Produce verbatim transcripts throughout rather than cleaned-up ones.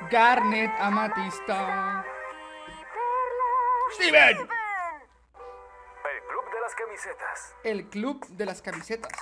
Garnet, Amatista. Steven. El club de las camisetas. El club de las camisetas.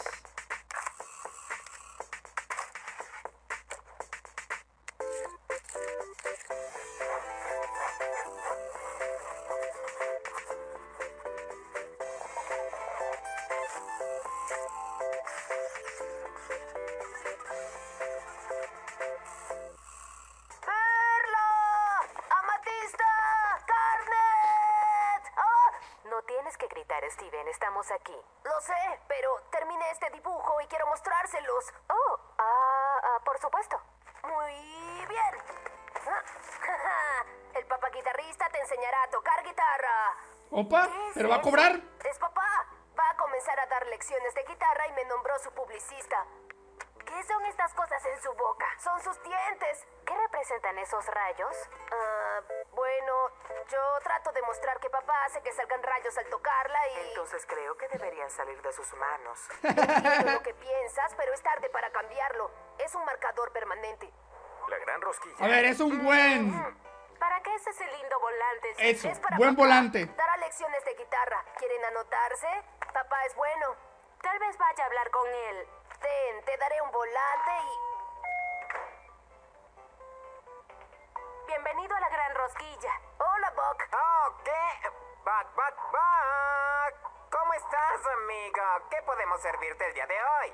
Steven, estamos aquí. Lo sé, pero terminé este dibujo y quiero mostrárselos. Oh, ah, ah, por supuesto. Muy bien. El papá guitarrista te enseñará a tocar guitarra. Opa, ¿pero va a cobrar? Es papá. Va a comenzar a dar lecciones de guitarra y me nombró su publicista. ¿Qué son estas cosas en su boca? Son sus dientes. ¿Qué representan esos rayos? Ah, bueno, yo trato de mostrar que papá hace que salgan rayos al tocarla y... Entonces creo que deberían salir de sus manos. Entiendo lo que piensas, pero es tarde para cambiarlo. Es un marcador permanente. La gran rosquilla. A ver, es un buen... ¿Para qué es ese lindo volante? Eso, es para buen papá. volante. Dará lecciones de guitarra. ¿Quieren anotarse? Papá es bueno. Tal vez vaya a hablar con él. Ten, te daré un volante y... Bienvenido a la gran rosquilla. Hola, Buck. Oh, ¿qué? Buck, Buck, Buck. ¿Cómo estás, amigo? ¿Qué podemos servirte el día de hoy?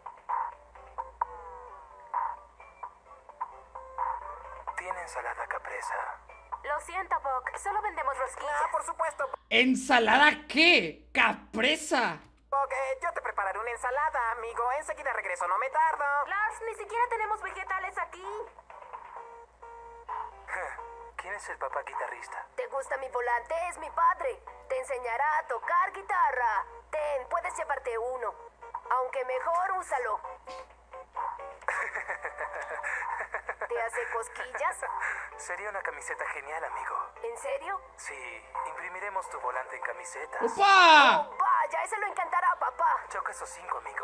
Tiene ensalada capresa. Lo siento, Buck. Solo vendemos rosquillas. Ah, por supuesto, ¿Ensalada qué? ¡Capresa! Buck. Eh, yo te prepararé una ensalada, amigo. Enseguida regreso, no me tardo. Lars, ni siquiera tenemos vegetales aquí. ¿Quién es el papá guitarrista? ¿Te gusta mi volante? Es mi padre. Te enseñará a tocar guitarra. Ten, puedes llevarte uno. Aunque mejor úsalo. ¿Te hace cosquillas? Sería una camiseta genial, amigo. ¿En serio? Sí, imprimiremos tu volante en camisetas. ¡Opa! Oh, vaya, eso lo encantará a papá. Choca esos cinco, amigo.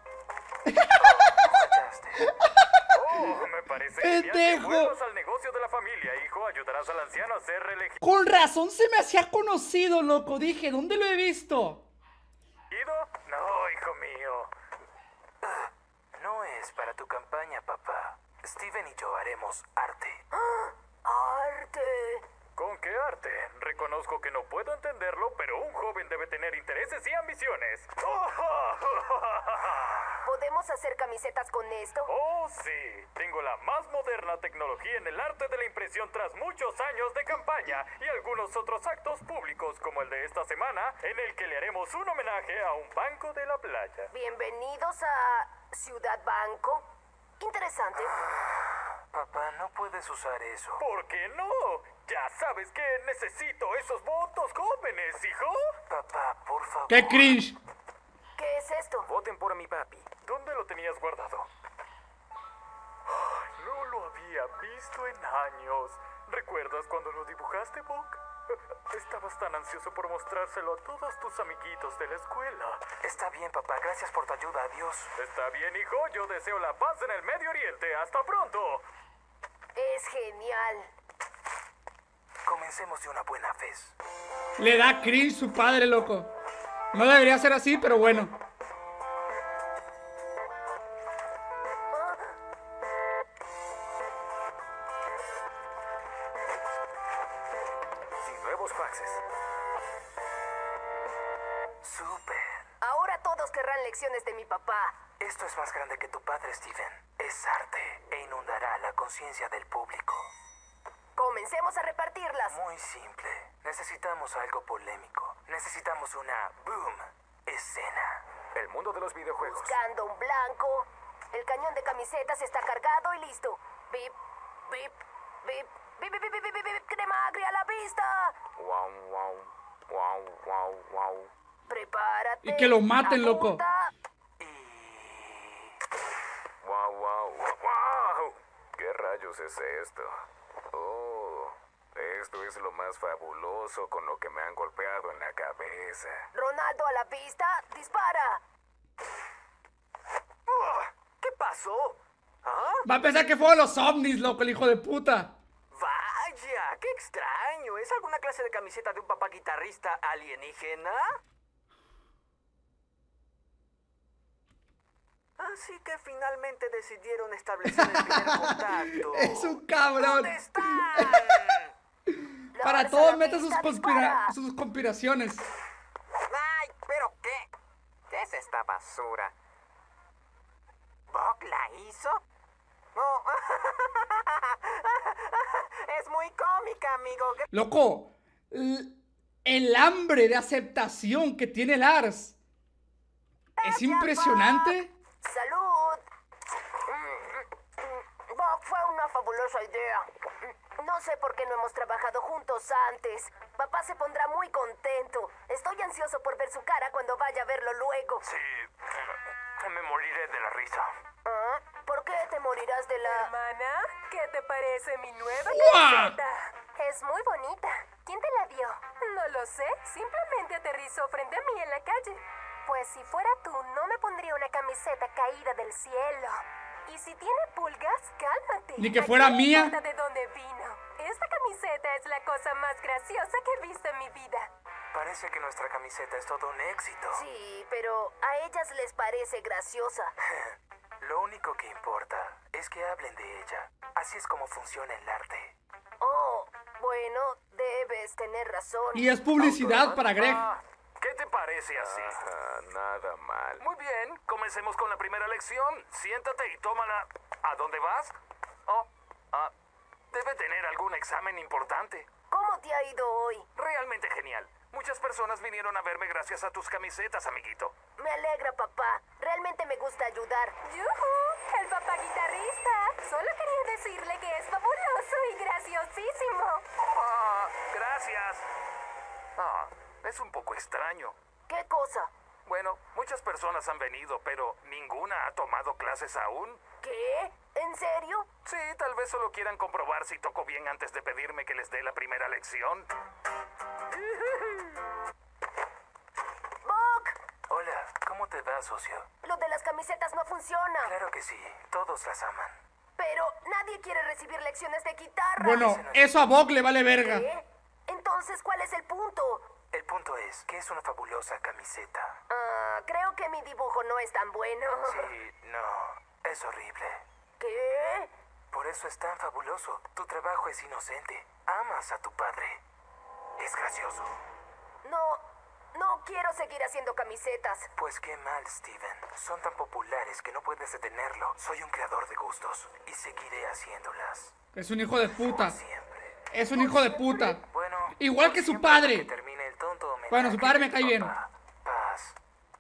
Oh, fallaste. Oh, me parece genial que ¡Pendejo! vuelvas al negocio de la familia, hijo. Ayudarás al anciano a ser reelegido. Con razón se me hacía conocido, loco. Dije, ¿dónde lo he visto? No, hijo mío. No es para tu campaña, papá. Steven y yo haremos arte. Arte. ¿Con qué arte? Reconozco que no puedo entenderlo, pero un joven debe tener intereses y ambiciones. ¿Podemos hacer camisetas con esto? Oh, sí. Tengo la más moderna tecnología en el arte de la impresión tras muchos años de campaña y algunos otros actos públicos como el de esta semana, en el que le haremos un homenaje a un banco de la playa. Bienvenidos a Ciudad Banco. Interesante. Papá, no puedes usar eso. ¿Por qué no? Ya sabes que necesito esos votos jóvenes, hijo. Papá, por favor. ¡Qué cringe! ¿Qué es esto? Voten por mi papi. ¿Dónde lo tenías guardado? Ay, no lo había visto en años. ¿Recuerdas cuando lo dibujaste, Buck? Estabas tan ansioso por mostrárselo a todos tus amiguitos de la escuela. Está bien, papá. Gracias por tu ayuda. Adiós. Está bien, hijo. Yo deseo la paz en el Medio Oriente. ¡Hasta pronto! Es genial. Comencemos de una buena vez. Le da cringe su padre, loco. No debería ser así, pero bueno. Sin nuevos faxes. Súper. Ahora todos querrán lecciones de mi papá. Esto es más grande que tu padre, Steven. Es arte e inundará la conciencia del público. Comencemos a repartirlas. Muy simple. Necesitamos algo polémico. Necesitamos una boom escena. El mundo de los videojuegos. Buscando un blanco. El cañón de camisetas está cargado y listo. Bip, bip, bip, bip, bip, bip, bip, bip, bip, crema agria a la vista. Wow, wow, wow, wow, wow. Prepárate. Y que lo maten, loco. Apunta. Y... Wow, wow, wow, wow. ¿Qué rayos es esto? Oh, esto es lo más fabuloso con lo que me han golpeado en la cabeza. Ronaldo a la pista. Dispara. ¿Qué pasó? ¿Ah? Va a pensar que fueron los ovnis, loco, el hijo de puta. Vaya, qué extraño. ¿Es alguna clase de camiseta de un papá guitarrista alienígena? Así que finalmente decidieron establecer el primer contacto. Es un cabrón. ¿Dónde están? Para Lars, a todo la mete sus, pista, conspira dispara. sus conspiraciones. Ay, ¿pero qué? ¿Qué es esta basura? ¿Buck la hizo? Oh. Es muy cómica, amigo. Loco, l- el hambre de aceptación que tiene Lars es impresionante. ¡Salud! Buck, fue una fabulosa idea. No sé por qué no hemos trabajado juntos antes. Papá se pondrá muy contento. Estoy ansioso por ver su cara cuando vaya a verlo luego. Sí, me moriré de la risa. ¿Ah? ¿Por qué te morirás de la...? Hermana, ¿qué te parece mi nueva ¡Guau! camiseta? Es muy bonita. ¿Quién te la dio? No lo sé. Simplemente aterrizó frente a mí en la calle. Pues si fuera tú, no me pondría una camiseta caída del cielo. Y si tiene pulgas, cálmate. Ni que ¿A fuera quién le mía. importa de dónde vino? Esta camiseta es la cosa más graciosa que he visto en mi vida. Parece que nuestra camiseta es todo un éxito. Sí, pero a ellas les parece graciosa. Lo único que importa es que hablen de ella. Así es como funciona el arte. Oh, bueno, debes tener razón. Y es publicidad para Greg. Ah, ¿qué te parece así? Ajá, nada mal. Muy bien, comencemos con la primera lección. Siéntate y tómala. ¿A dónde vas? Oh, ah, debe tener algún examen importante. ¿Cómo te ha ido hoy? Realmente genial. Muchas personas vinieron a verme gracias a tus camisetas, amiguito. Me alegra, papá. Realmente me gusta ayudar. ¡Yujú! ¡El papá guitarrista! Solo quería decirle que es fabuloso y graciosísimo. Ah, gracias. Ah, es un poco extraño. ¿Qué cosa? Bueno, muchas personas han venido, pero ninguna ha tomado clases aún. ¿Qué? ¿En serio? Sí, tal vez solo quieran comprobar si toco bien antes de pedirme que les dé la primera lección. ¡Buck! Hola, ¿cómo te va, socio? Lo de las camisetas no funciona. Claro que sí, todos las aman. Pero nadie quiere recibir lecciones de guitarra. Bueno, eso a Buck le vale verga. ¿Qué? Entonces, ¿cuál es el punto? El punto es que es una fabulosa camiseta. Ah, creo que mi dibujo no es tan bueno. Sí, no, es horrible. ¿Qué? Por eso es tan fabuloso. Tu trabajo es inocente. Amas a tu padre. Es gracioso. No, no quiero seguir haciendo camisetas. Pues qué mal, Steven. Son tan populares que no puedes detenerlo. Soy un creador de gustos y seguiré haciéndolas. Es un hijo de puta. Siempre. Es un hijo de puta. Bueno, Igual por que su siempre padre. que termine el tonto homenaje Bueno, su padre me de cae bien. papá. Paz.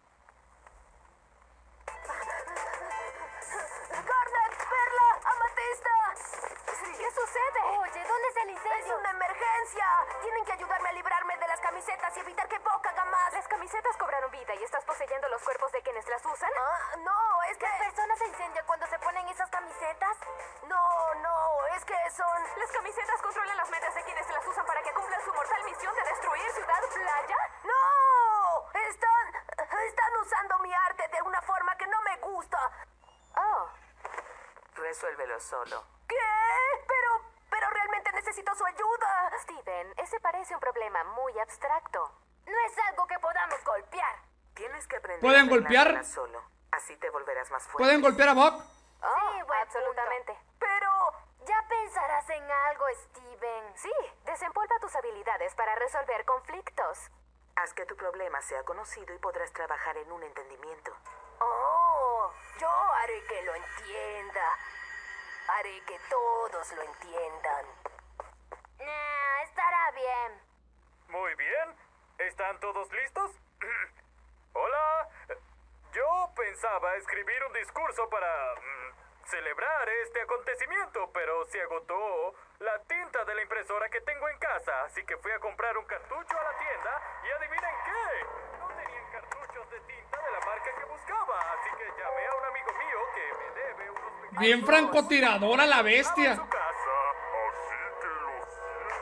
¡Garnet! ¡Perla! ¡Amatista! ¿Qué sucede? Oye, ¿dónde está el ¡Es incendio? una emergencia! Tienen que ayudarme a librarme de las camisetas y evitar que Buck haga más. Las camisetas cobraron vida y estás poseyendo los cuerpos de quienes las usan. Ah, no, es que... ¿Las personas se incendian cuando se ponen esas camisetas? No, no, es que son... Las camisetas controlan las mentes de quienes las usan para que cumplan su mortal misión de destruir Ciudad Playa. ¡No! Están... Están usando mi arte de una forma que no me gusta. Oh, Resuélvelo solo. ¿Qué? Pero... Pero realmente necesito su ayuda. Steven, ese parece un problema muy abstracto. No es algo que podamos golpear. Tienes que aprender ¿Pueden a arreglártela golpear? solo. Así te volverás más fuerte. ¿Pueden golpear a Buck? Oh, Sí, buen absolutamente. punto. Pero... Ya pensarás en algo, Steven. Sí, desempolva tus habilidades para resolver conflictos. Haz que tu problema sea conocido y podrás trabajar en un entendimiento. Oh, yo haré que lo entienda. Haré que todos lo entiendan. Nah, estará bien. Muy bien. ¿Están todos listos? Hola. Yo pensaba escribir un discurso para mm, celebrar este acontecimiento, pero se agotó la tinta de la impresora que tengo en casa, así que fui a comprar un cartucho a la tienda y adivinen qué. No tenían cartuchos de tinta de la marca que buscaba, así que llamé a un amigo mío que me debe unos pequeños... Bien francotiradora la Estaba en bestia. su casa, así que lo siento.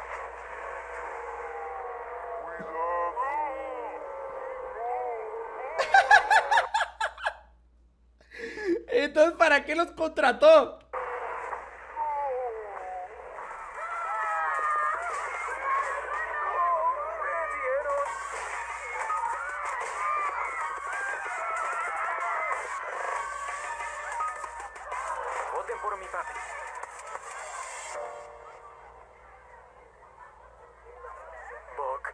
Entonces, ¿para qué los contrató? Voten por mi papi. Buck.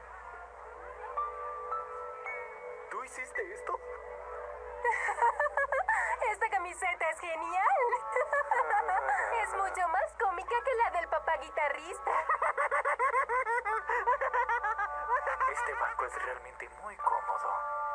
¿Tú hiciste esto? Esta camiseta es genial. Es mucho más cómica que la del papá guitarrista. Este banco es realmente muy cómodo.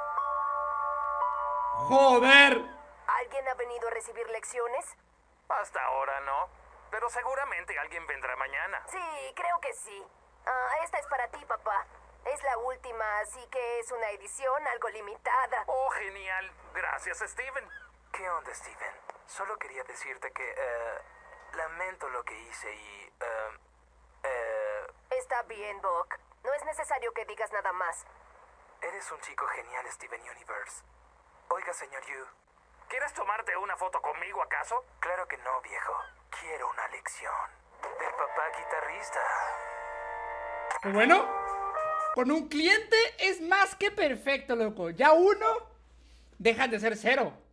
¡Joder! ¿Alguien ha venido a recibir lecciones? Hasta ahora no, pero seguramente alguien vendrá mañana. Sí, creo que sí. Ah, esta es para ti, papá. Es la última, así que es una edición algo limitada. Oh, genial. Gracias, Steven. ¿Qué onda, Steven? Solo quería decirte que, eh, lamento lo que hice y, eh, eh, Está bien, Buck. No es necesario que digas nada más. eres un chico genial, Steven Universe. Oiga, señor Yu, ¿quieres tomarte una foto conmigo, acaso? Claro que no, viejo. Quiero una lección del papá guitarrista. Pues bueno, con un cliente es más que perfecto, loco. Ya uno deja de ser cero.